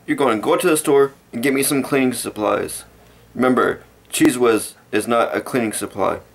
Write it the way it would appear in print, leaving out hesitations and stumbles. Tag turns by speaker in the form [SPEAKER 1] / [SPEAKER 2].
[SPEAKER 1] you're going to go to the store and get me some cleaning supplies. Remember, Cheez Whiz is not a cleaning supply.